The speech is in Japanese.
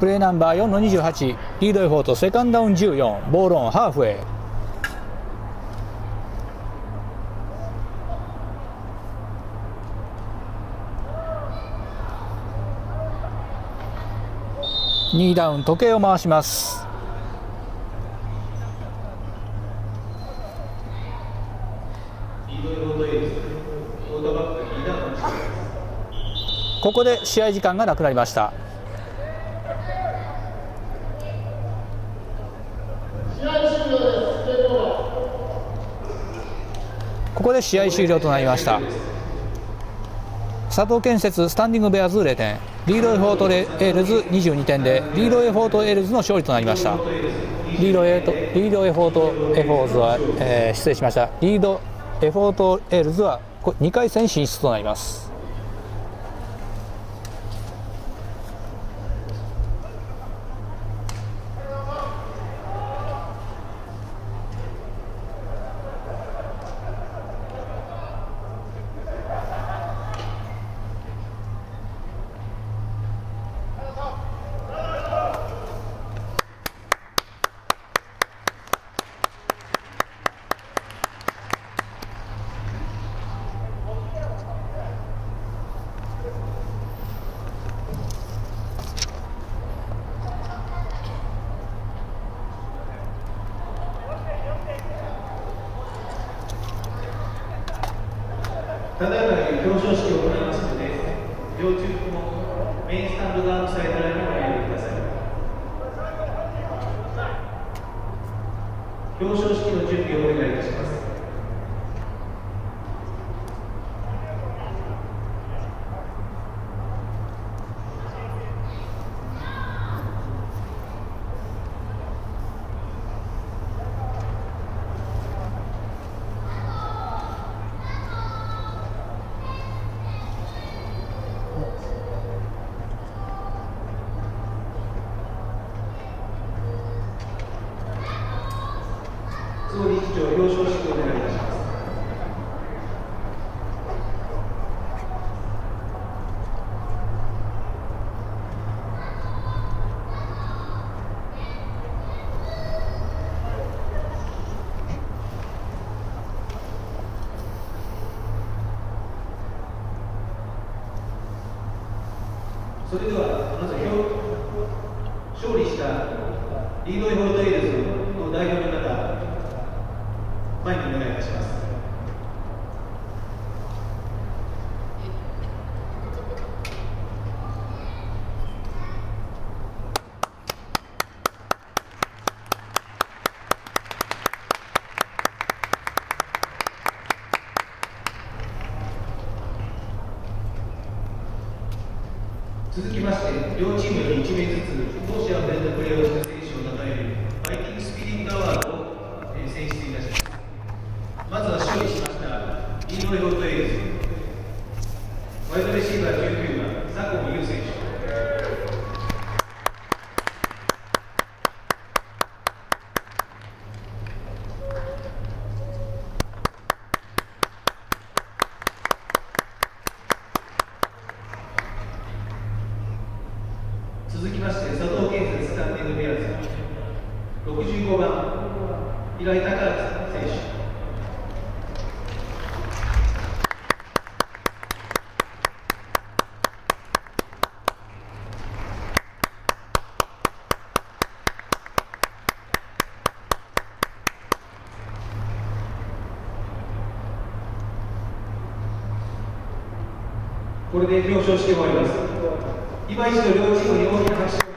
プレーナンバー4の28、リードエフォートセカンドダウン14、ボールオンハーフウェイ。2ダウン、時計を回します。ここで試合時間がなくなりました。ここで試合終了となりました。佐藤建設スタンディングベアーズ0点、リードエフォートエールズ22点でリードエフォートエールズの勝利となりました。リードエフォートエフォーズは、失礼しました。リードエフォートエールズは2回戦進出となります。 ただいま表彰式を行いますので、両チームともメインスタンド側のサイドラインにお入りください。表彰式の準備をお願いいたします。総理議長、表彰式をお願いいたします。それではまず勝利したリードエフォートエールズの代表の方、前にお願いいたします。続きまして、両チームより1名ずつ、同試合でのプレーをした選手を称えるバイキングスピリットアワードを選出いたします。まずは勝利しましたリードエフォートエールズ、ワイドレシーバー19番、佐古優選手。続きまして、佐藤建設スタンディングベアーズ65番、平井孝明選手。これで表彰式終わります。今一度両チームに大きな拍手を